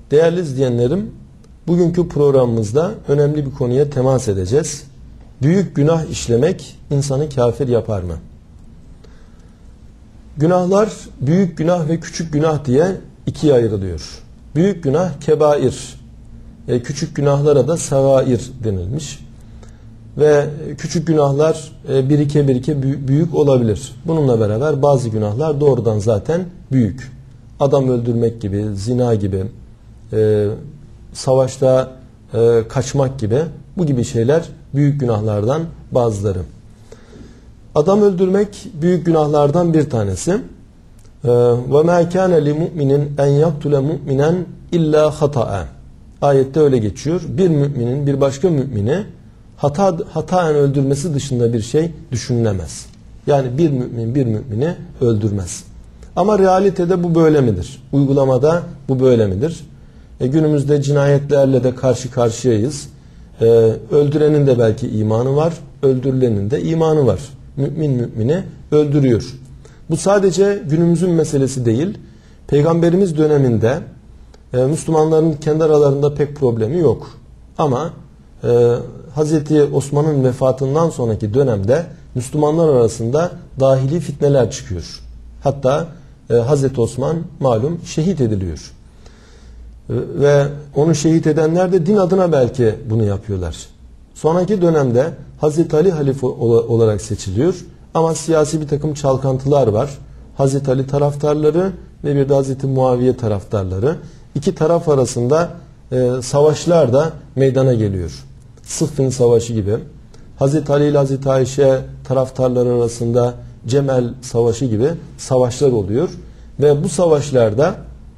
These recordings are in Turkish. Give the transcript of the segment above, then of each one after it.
Değerli izleyenlerim, bugünkü programımızda önemli bir konuya temas edeceğiz. Büyük günah işlemek insanı kafir yapar mı? Günahlar büyük günah ve küçük günah diye ikiye ayrılıyor. Büyük günah kebair, küçük günahlara da sagair denilmiş. Ve küçük günahlar birike büyük olabilir. Bununla beraber bazı günahlar doğrudan zaten büyük. Adam öldürmek gibi, zina gibi, savaşta kaçmak gibi, bu gibi şeyler büyük günahlardan bazıları. Adam öldürmek büyük günahlardan bir tanesi. وَمَا كَانَ لِمُؤْمِنٍ اَنْ يَقْتُلَ مُؤْمِنًا اِلَّا خَطَأً. Ayette öyle geçiyor. Bir müminin bir başka mümini hataen öldürmesi dışında bir şey düşünülemez. Yani bir mümin bir mümini öldürmez. Ama realitede bu böyle midir? Uygulamada bu böyle midir? Günümüzde cinayetlerle de karşı karşıyayız. Öldürenin de belki imanı var, öldürülenin de imanı var. Mümin mümini öldürüyor. Bu sadece günümüzün meselesi değil. Peygamberimiz döneminde Müslümanların kendi aralarında pek problemi yok. Ama Hazreti Osman'ın vefatından sonraki dönemde Müslümanlar arasında dahili fitneler çıkıyor. Hatta Hazreti Osman malum şehit ediliyor. Ve onu şehit edenler de din adına belki bunu yapıyorlar. Sonraki dönemde Hazreti Ali halife olarak seçiliyor. Ama siyasi bir takım çalkantılar var. Hazreti Ali taraftarları ve bir de Hazreti Muaviye taraftarları. İki taraf arasında savaşlar da meydana geliyor. Sıffin Savaşı gibi. Hazreti Ali ile Hazreti Ayşe taraftarları arasında Cemel Savaşı gibi savaşlar oluyor. Ve bu savaşlarda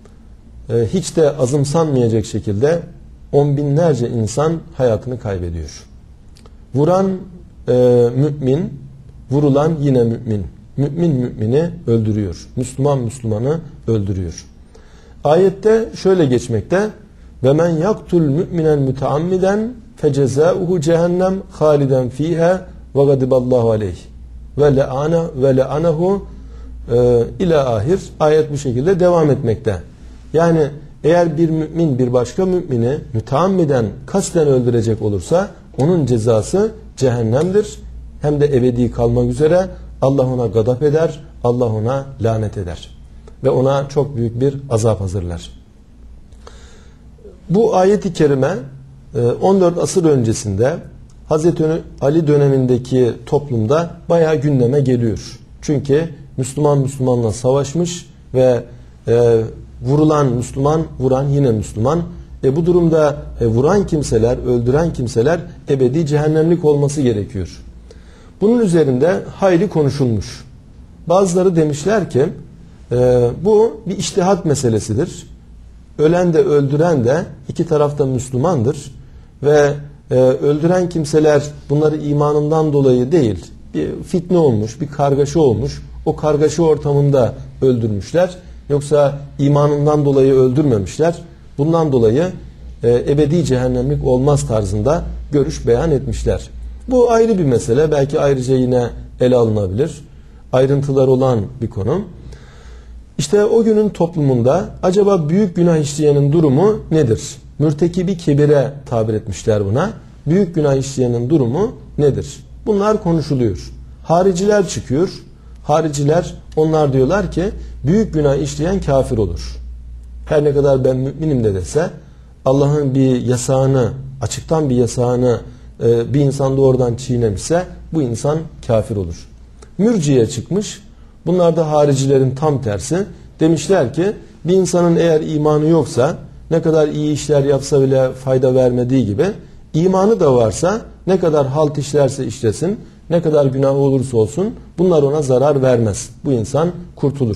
hiç de azımsanmayacak şekilde on binlerce insan hayatını kaybediyor. Vuran mümin, vurulan yine mümin. Mümin mümini öldürüyor. Müslüman Müslümanı öldürüyor. Ayette şöyle geçmekte: ve men yaktul mu'minen muteammiden fecezauhu cehennem haliden fiha ve gadiballahu aleyh ve le'anehu ila ahir. Ayet bu şekilde devam etmekte. Yani eğer bir mümin bir başka mümini müteammiden kasten öldürecek olursa onun cezası cehennemdir. Hem de ebedi kalmak üzere. Allah ona gadap eder, Allah ona lanet eder ve ona çok büyük bir azap hazırlar. Bu ayet-i kerime 14 asır öncesinde Hazreti Ali dönemindeki toplumda bayağı gündeme geliyor. Çünkü Müslüman Müslümanla savaşmış ve vurulan Müslüman, vuran yine Müslüman. Bu durumda vuran kimseler, öldüren kimseler ebedi cehennemlik olması gerekiyor. Bunun üzerinde hayli konuşulmuş. Bazıları demişler ki bu bir içtihat meselesidir. Ölen de öldüren de iki tarafta Müslümandır. Ve öldüren kimseler bunları imanından dolayı değil, bir fitne olmuş, bir kargaşa olmuş. O kargaşa ortamında öldürmüşler. Yoksa imanından dolayı öldürmemişler. Bundan dolayı ebedi cehennemlik olmaz tarzında görüş beyan etmişler. Bu ayrı bir mesele. Belki ayrıca yine ele alınabilir. Ayrıntılar olan bir konu. İşte o günün toplumunda acaba büyük günah işleyenin durumu nedir? Mürtekibi kebire tabir etmişler buna. Büyük günah işleyenin durumu nedir? Bunlar konuşuluyor. Hariciler çıkıyor. Hariciler onlar diyorlar ki büyük günah işleyen kafir olur. Her ne kadar ben müminim de dese Allah'ın bir yasağını, açıktan bir yasağını bir insan doğrudan çiğnemişse bu insan kafir olur. Mürciye çıkmış. Bunlar da haricilerin tam tersi. Demişler ki bir insanın eğer imanı yoksa ne kadar iyi işler yapsa bile fayda vermediği gibi imanı da varsa ne kadar halt işlerse işlesin, ne kadar günah olursa olsun bunlar ona zarar vermez. Bu insan kurtulur.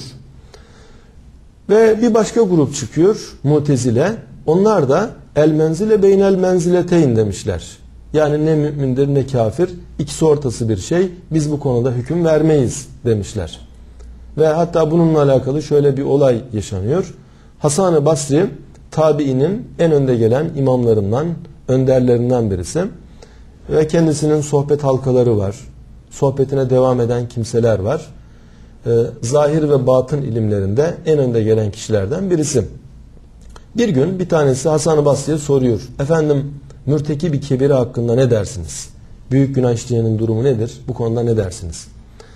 Ve bir başka grup çıkıyor, Mutezile. Onlar da el menzile beynel menzileteyn demişler. Yani ne mümindir ne kafir, ikisi ortası bir şey. Biz bu konuda hüküm vermeyiz demişler. Ve hatta bununla alakalı şöyle bir olay yaşanıyor. Hasan-ı Basri tabiinin en önde gelen imamlarından, önderlerinden birisi. Ve kendisinin sohbet halkaları var. Sohbetine devam eden kimseler var. Zahir ve batın ilimlerinde en önde gelen kişilerden birisi. Bir gün bir tanesi Hasan-ı Basri'ye soruyor. Efendim, mürtekibi kebire hakkında ne dersiniz? Büyük günah işleyenin durumu nedir? Bu konuda ne dersiniz?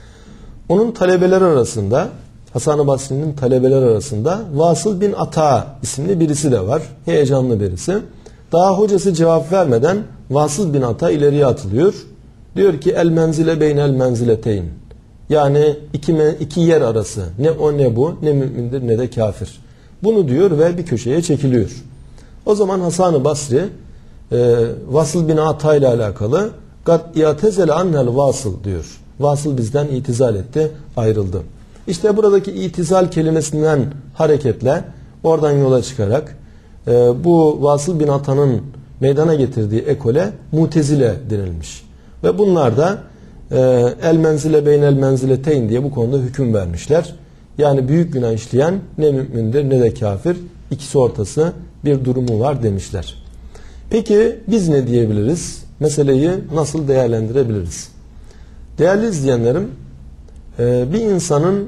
Onun talebeler arasında, Hasan-ı Basri'nin talebeler arasında Vasıl bin Ata isimli birisi de var. Heyecanlı birisi. Daha hocası cevap vermeden Vasıl bin Ata ileriye atılıyor. Diyor ki el menzile beynel menzileteyn. Yani iki yer arası. Ne o ne bu, ne mümindir ne de kafir. Bunu diyor ve bir köşeye çekiliyor. O zaman Hasan-ı Basri Vasıl bin Ata ile alakalı gat i'tezele annel vasıl diyor. Vasıl bizden itizal etti, ayrıldı. İşte buradaki itizal kelimesinden hareketle, oradan yola çıkarak bu Vasıl bin Ata'nın meydana getirdiği ekole Mutezile denilmiş. Ve bunlar da el menzile beynel menzileteyn diye bu konuda hüküm vermişler. Yani büyük günah işleyen ne mümindir ne de kafir, ikisi ortası bir durumu var demişler. Peki biz ne diyebiliriz? Meseleyi nasıl değerlendirebiliriz? Değerli izleyenlerim, bir insanın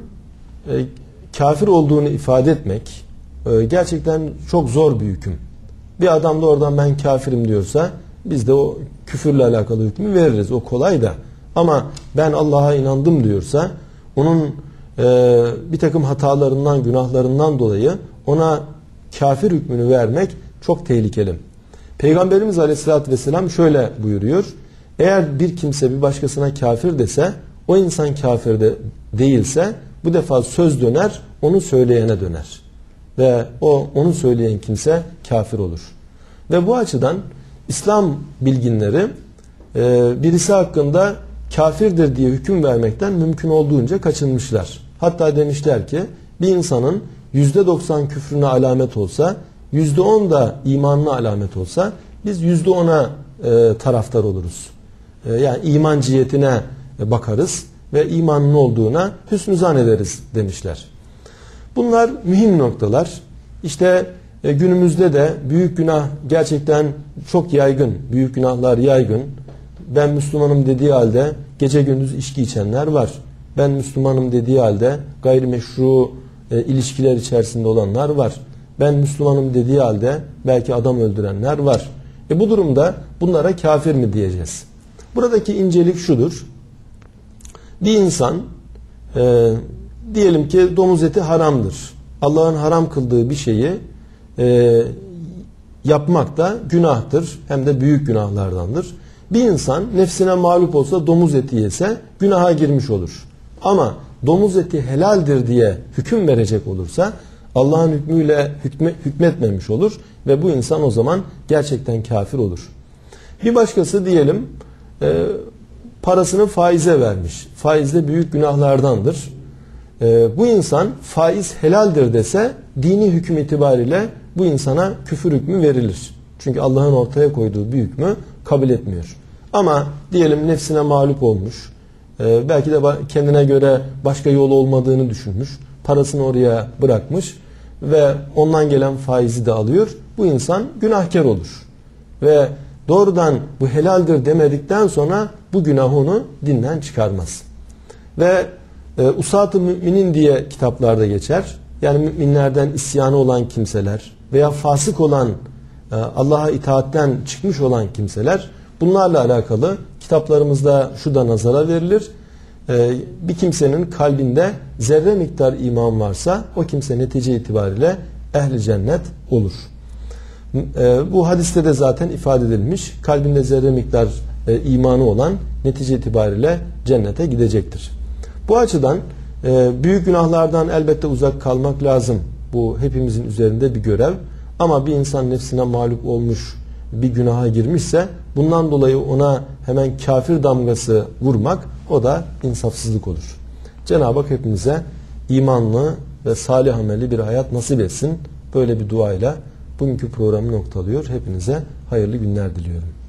kafir olduğunu ifade etmek gerçekten çok zor bir hüküm. Bir adam da oradan ben kafirim diyorsa biz de o küfürle alakalı hükmü veririz. O kolay da. Ama ben Allah'a inandım diyorsa onun bir takım hatalarından, günahlarından dolayı ona kafir hükmünü vermek çok tehlikeli. Peygamberimiz Aleyhisselatü Vesselam şöyle buyuruyor. Eğer bir kimse bir başkasına kafir dese, o insan kafir de değilse bu defa söz döner, onu söyleyene döner. Ve onu söyleyen kimse kafir olur. Ve bu açıdan İslam bilginleri birisi hakkında kafirdir diye hüküm vermekten mümkün olduğunca kaçınmışlar. Hatta demişler ki bir insanın %90 küfrüne alamet olsa, %10 da imanına alamet olsa biz %10'a taraftar oluruz. Yani iman cihetine bakarız ve imanın olduğuna hüsnü zan ederiz demişler. Bunlar mühim noktalar. İşte günümüzde de büyük günah gerçekten çok yaygın. Büyük günahlar yaygın. Ben Müslümanım dediği halde gece gündüz içki içenler var. Ben Müslümanım dediği halde gayrimeşru ilişkiler içerisinde olanlar var. Ben Müslümanım dediği halde belki adam öldürenler var. Bu durumda bunlara kafir mi diyeceğiz? Buradaki incelik şudur. Bir insan diyelim ki domuz eti haramdır. Allah'ın haram kıldığı bir şeyi yapmak da günahtır. Hem de büyük günahlardandır. Bir insan nefsine mağlup olsa domuz eti yese günaha girmiş olur. Ama domuz eti helaldir diye hüküm verecek olursa Allah'ın hükmüyle hükmetmemiş olur ve bu insan o zaman gerçekten kafir olur. Bir başkası diyelim parasını faize vermiş. Faiz de büyük günahlardandır. Bu insan faiz helaldir dese dini hüküm itibariyle bu insana küfür hükmü verilir. Çünkü Allah'ın ortaya koyduğu bir hükmü kabul etmiyor. Ama diyelim nefsine mağlup olmuş. Belki de kendine göre başka yol olmadığını düşünmüş. Parasını oraya bırakmış ve ondan gelen faizi de alıyor. Bu insan günahkar olur. Ve doğrudan bu helaldir demedikten sonra bu günah onu dinden çıkarmaz. Ve Usat-ı Müminin diye kitaplarda geçer. Yani müminlerden isyanı olan kimseler veya fasık olan, Allah'a itaatten çıkmış olan kimseler, bunlarla alakalı kitaplarımızda şu da nazara verilir. Bir kimsenin kalbinde zerre miktar iman varsa o kimse netice itibariyle ehli cennet olur. Bu hadiste de zaten ifade edilmiş. Kalbinde zerre miktar imanı olan netice itibariyle cennete gidecektir. Bu açıdan büyük günahlardan elbette uzak kalmak lazım. Bu hepimizin üzerinde bir görev. Ama bir insan nefsine mağlup olmuş, bir günaha girmişse bundan dolayı ona hemen kafir damgası vurmak, o da insafsızlık olur. Cenab-ı Hak hepimize imanlı ve salih ameli bir hayat nasip etsin. Böyle bir duayla bugünkü programı noktalıyor. Hepinize hayırlı günler diliyorum.